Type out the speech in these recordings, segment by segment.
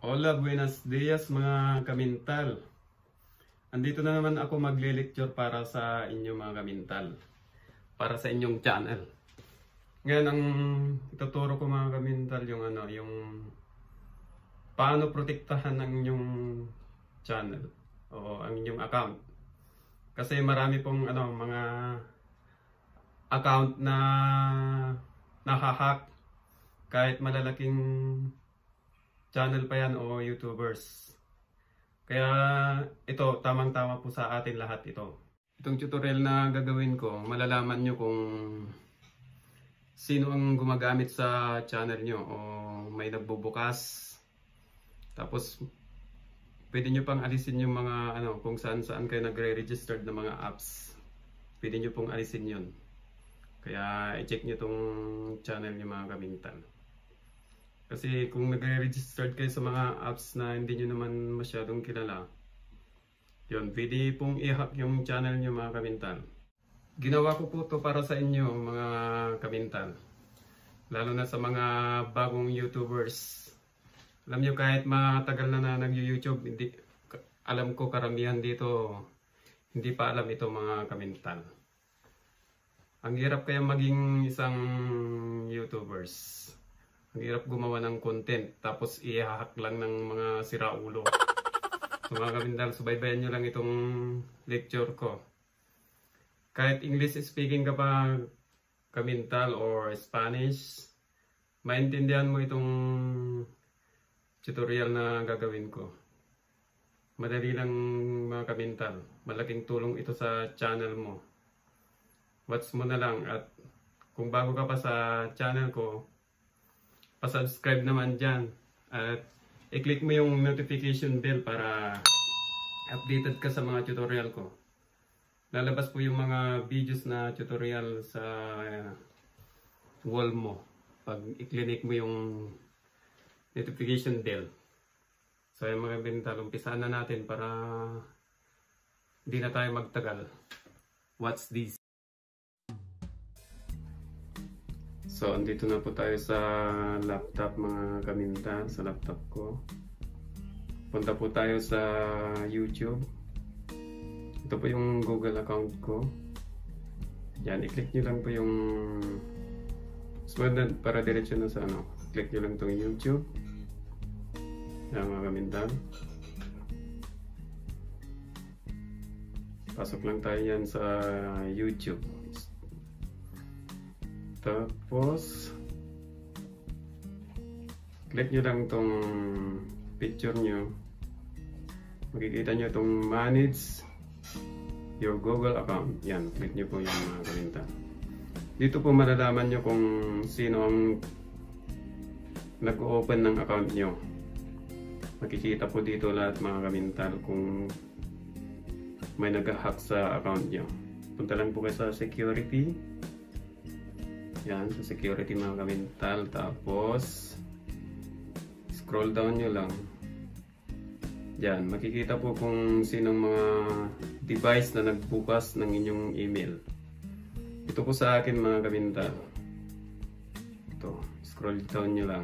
Hola, buenos dias mga kamintal. Andito na naman ako magle-lecture para sa inyo mga kamintal. Para sa inyong channel. Ngayon ang ituturo ko mga kamintal yung paano protektahan ang inyong channel o ang inyong account. Kasi marami pong mga account na nahahack kahit malalaking channel pa yan o YouTubers. Kaya ito, tamang-tama po sa atin lahat ito. Itong tutorial na gagawin ko, malalaman nyo kung sino ang gumagamit sa channel nyo o may nagbubukas. Tapos, pwede nyo pang alisin yung mga kung saan-saan kayo nagre-registered na mga apps. Pwede nyo pong alisin yun. Kaya i-check nyo tong channel nyo mga kamintal. Kasi kung nagre-registered kayo sa mga apps na hindi nyo naman masyadong kilala, yun, pwede pong i-hack yung channel nyo mga kamintal. Ginawa ko po to para sa inyo mga kamintal. Lalo na sa mga bagong YouTubers. Alam nyo kahit matagal na nag-YouTube, alam ko karamihan dito hindi pa alam ito mga kamintal. Ang hirap kaya maging isang YouTubers. Ang hirap gumawa ng content tapos i-hack lang ng mga siraulo. So mga kamintal, subaybayan nyo lang itong lecture ko. Kahit English speaking ka pa kamintal or Spanish, maintindihan mo itong tutorial na gagawin ko. Madali lang mga kamintal. Malaking tulong ito sa channel mo. Watch mo na lang at kung bago ka pa sa channel ko, pa-subscribe naman dyan at i-click mo yung notification bell para updated ka sa mga tutorial ko. Lalabas po yung mga videos na tutorial sa wall mo pag i-click mo yung notification bell. So yung mga bintal, umpisaan na natin para hindi na tayo magtagal. What's this? So, andito na po tayo sa laptop mga kamintal, sa laptop ko. Punta po tayo sa YouTube. Ito po yung Google account ko. Yan, i-click nyo lang po yung para diretso na sa click nyo lang itong YouTube. Yan mga kamintal. Pasok lang tayo yan sa YouTube. Tapos click nyo lang tong picture nyo. Makikita nyo tong manage your Google account. Yan, click nyo po yung mga kamintal. Dito po malalaman nyo kung sino ang nag-open ng account nyo. Makikita po dito lahat mga kamintal kung may nag-hack sa account nyo. Punta lang po kayo sa security. Yan, sa security mga kamintal. Tapos scroll down nyo lang. Yan, makikita po kung sinong mga device na nagbukas ng inyong email. Ito po sa akin mga kamintal. Ito, scroll down nyo lang.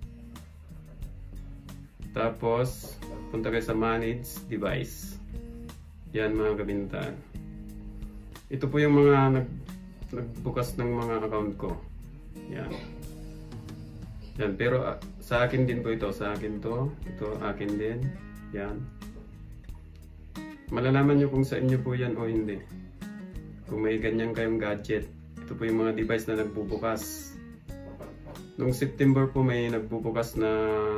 Tapos punta kayo sa manage device. Yan mga kamintal. Ito po yung mga nagbukas ng mga account ko. Yan. Yan, pero sa akin din po ito. Sa akin to. Ito akin din. Yan. Malalaman nyo kung sa inyo po yan o hindi. Kung may ganyan kayong gadget. Ito po yung mga device na nagbubukas. Noong September po may nagbubukas na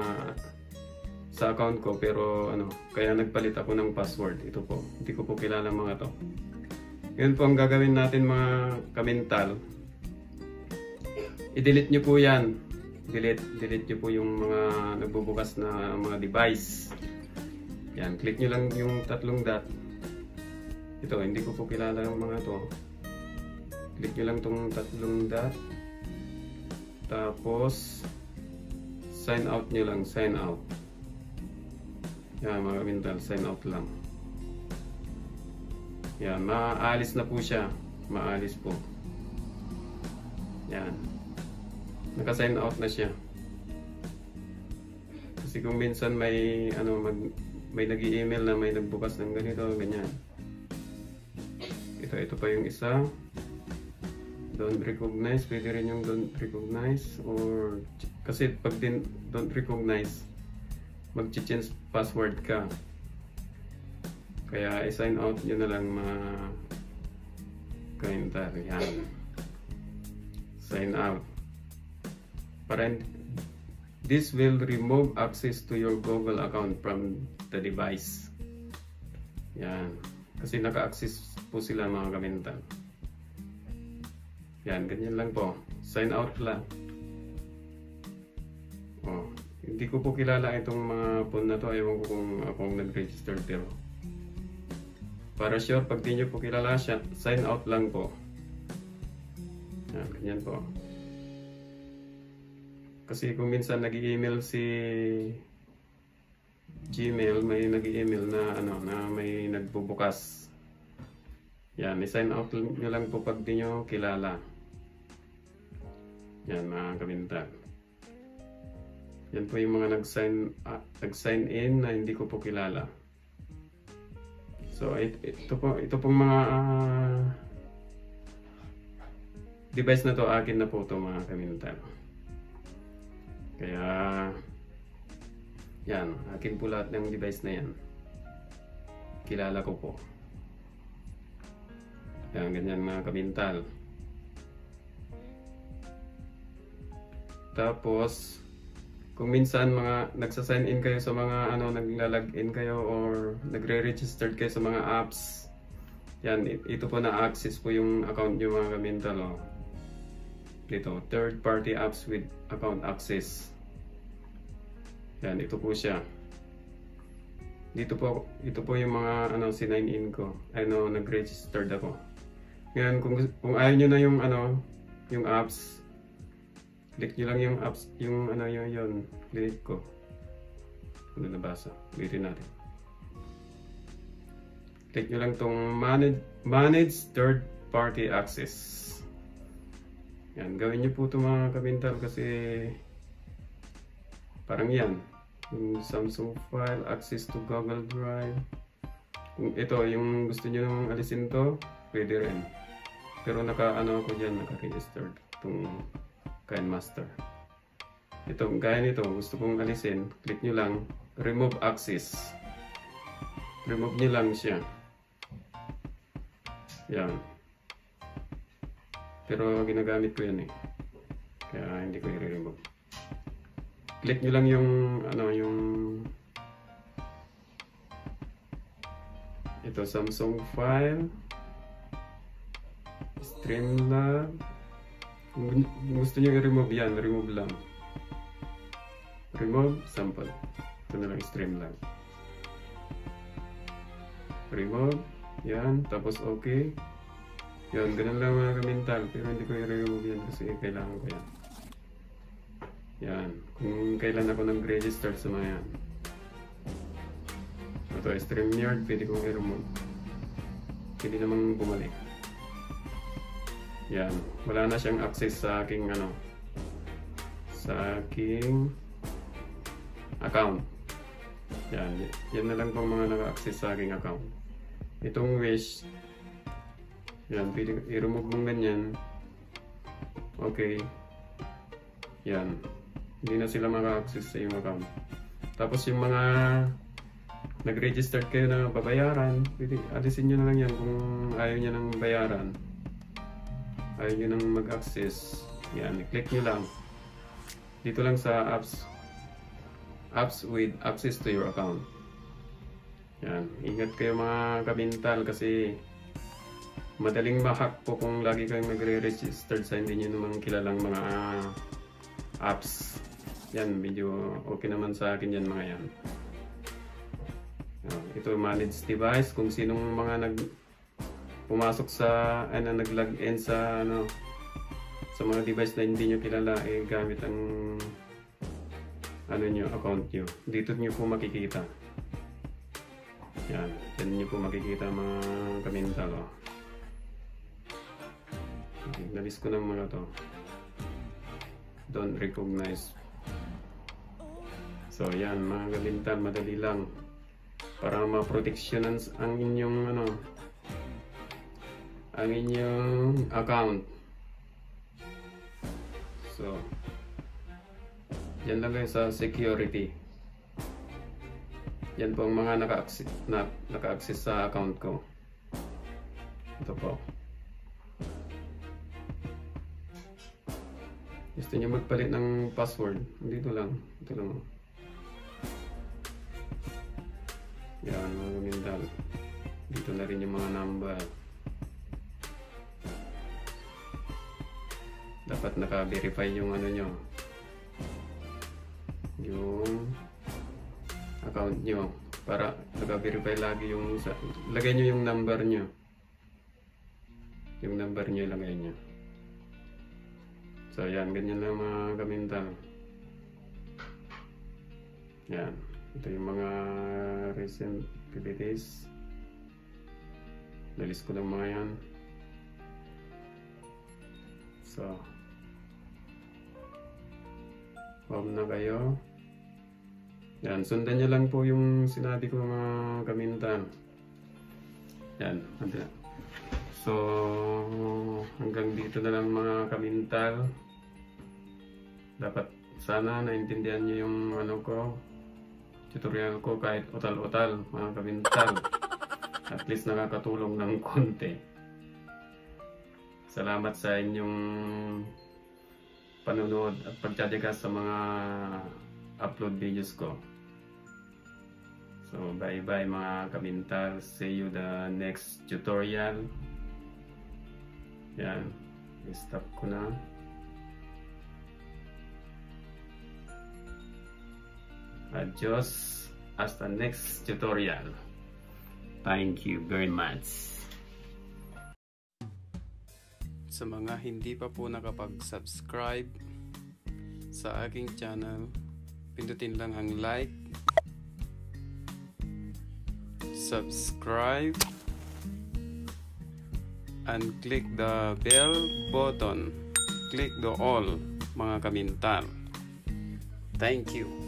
sa account ko. Pero kaya nagpalit ako ng password. Ito po. Hindi ko po kilala mga to. Yun po ang gagawin natin mga kamintal. I-delete nyo po yan. Delete nyo po yung mga nagbubukas na mga device. Yan, click nyo lang yung tatlong dot. Ito, hindi ko po kilala yung mga to. Click nyo lang tong tatlong dot. Tapos sign out nyo lang, sign out. Yan mga kamintal, sign out lang. Yan, maalis na po siya. Maalis po. Yan. Naka-sign out na siya. Kasi kung minsan may may nag-i-email na may nagbukas ng ganito, ganyan. Ito pa yung isa. Don't recognize, pwede rin yung don't recognize, or kasi pag din don't recognize, mag-change password ka. Kaya i-sign out nyo na lang mga kaintar. Yan. Sign out. This will remove access to your Google account from the device. Yan. Kasi naka-access po sila mga kamintal. Yan, ganyan lang po. Sign out lang. Oh, hindi ko po kilala itong mga phone na to. Ewan ko kung akong nag-register pero para sure, pag di nyo po kilala siya, sign out lang po. Yan, ganyan po. Kasi kung minsan nag-i-email si Gmail, may nag-i-email na na may nagbubukas. Yan, i-sign out nyo lang po pag di nyo kilala. Yan mga kamintal. Yan po yung mga nag-sign in na hindi ko po kilala. So ito pong mga device na to, akin na po to mga kamintal. Kaya yan, akin po lahat ng device na yan. Kilala ko po. Yan, ganyan mga kamintal. Tapos kung minsan mga nagsa-sign in kayo sa mga nagla-login kayo or nagre-register kayo sa mga apps, yan, ito po na-access po yung account nyo mga kamintal. Oh. Dito, third party apps with account access. Yan, ito po siya. Ito po yung mga sinign in ko. Nag-registered ako. Ngayon, kung ayaw nyo na yung apps, click nyo lang yung apps, yung yun, click ko. Ano nabasa? Ulitin natin. Click nyo lang tong manage third party access. Yan, gawin nyo po ito mga kamintal kasi parang yan. Yung Samsung file, access to Google Drive. Kung ito, yung gusto nyo nang alisin to, pwede rin. Pero ako dyan, naka-registered itong KineMaster. Ito, gaya nito, gusto kong alisin, click nyo lang, remove access. Remove nyo lang siya. Yan. Pero ginagamit ko yan eh. Kaya hindi ko i-remove. Click nyo lang yung ito, Samsung file, Streamlab. Kung gusto nyo i-remove yan, remove lang. Remove sample. Ito na lang, Streamlab. Remove. Yan. Tapos okay. Yan. Ganun lang mga kamintal. Pero hindi ko i-remove yan kasi kailangan ko yan. Yan. Kung kailan ako nag-register sa mga yan. Ito, StreamYard. Pwede kong i-remove. Pwede namang bumalik. Yan. Wala na siyang access sa aking sa aking account. Yan. Yan na lang pang mga naka-access sa aking account. Itong Wish. Yan. Pwede i-remove mong ganyan. Okay. Yan. Hindi na sila maka-access sa iyong account. Tapos yung mga nag-register kayo na babayaran, pwede alisin nyo na lang yan kung ayaw nyo nang bayaran. Ayaw nyo nang mag-access. Yan, i-click nyo lang. Dito lang sa apps with access to your account. Yan, ingat kayo mga kabintal kasi madaling ma-hack po kung lagi kayong nagre-register sa hindi nyo namang kilalang mga apps. Yan, medyo okay naman sa akin yan mga yan. Ito, manage device. Kung sinong mga pumasok sa, nag-login sa, sa mga device na hindi nyo kilala, gamit ang, account nyo. Dito nyo po makikita. Yan, yan nyo po makikita mga kamintal. Nalis ko ng mga to. Don't recognize. So yan mga kamintal, madali lang para maproteksyonan ang inyong ang inyong account. So yan lang guys sa security. Yan po ang mga naka-access sa account ko. Ito po. Gusto niyo magpalit ng password? Dito lang. Ito lang. Yan mga kamintal. Dito na rin yung mga number. Dapat naka-verify yung nyo, yung account nyo, para naka-verify lagi yung lagay nyo yung number nyo. Yung number nyo lagay nyo. So yan, ganyan lang mga kamintal. Yan, ito yung mga recent activities. Nalis ko lang mga yan. So home na kayo. Yan, sundan nyo lang po yung sinabi ko mga kamintal. Yan. So hanggang dito na lang mga kamintal. Dapat sana naintindihan nyo yung tutorial ko kahit utal-utal mga kamintal. At least nakakatulong ng konti. Salamat sa inyong panonood at pagtitiyaga sa mga upload videos ko. So bye bye mga kamintal. See you the next tutorial. Yan. I-stop ko na. Adios. Hasta next tutorial. Thank you very much. Sa mga hindi pa po nakapag-subscribe sa aking channel, pindutin lang ang like, subscribe, and click the bell button. Click the all mga kamintal. Thank you.